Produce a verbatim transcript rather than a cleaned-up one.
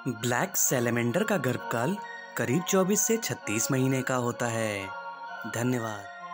Black salamander का गर्भकाल करीब चौबीस से छत्तीस महीने का होता है। धन्यवाद।